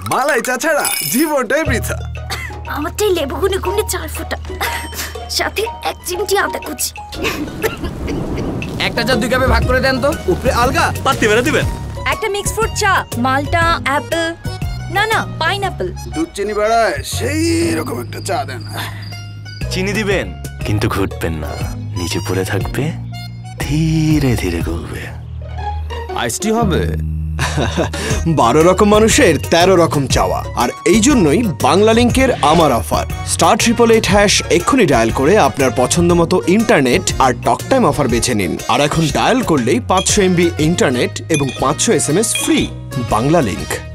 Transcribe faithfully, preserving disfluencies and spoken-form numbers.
মালাই চা ছাড়া জীবনটাই বৃথা। আমারটাই লেবু গুনে গুনে চার ফোঁটা, সাথে এক চিমটি আদা কুচি। একটা চা দুই কাপে ভাগ করে দেন তো। উপরে আলগা পাত্তি বেড়া দিবেন। একটা মিক্স ফ্রুট চা, মালটা, অ্যাপেল, না না পাইনাপেল। দুধ চিনি বেড়ায় সেই রকম একটা চা দেন। চিনি দিবেন কিন্তু ঘুটবেন না, নিচে পড়ে থাকবে, ধীরে ধীরে গলবে। আইসটি হবে। বারো রকম মানুষের তেরো রকম চাওয়া, আর এই জন্যই বাংলালিংকের আমার offer. Star triple eight hash এক্ষুনি ডায়াল করে আপনার পছন্দ মতো ইন্টারনেট আর টক টাইম অফার বেছে নিন। আর এখন ডায়াল করলেই পাঁচশো এমবি ইন্টারনেট এবং পাঁচশো S M S free. Banglalink.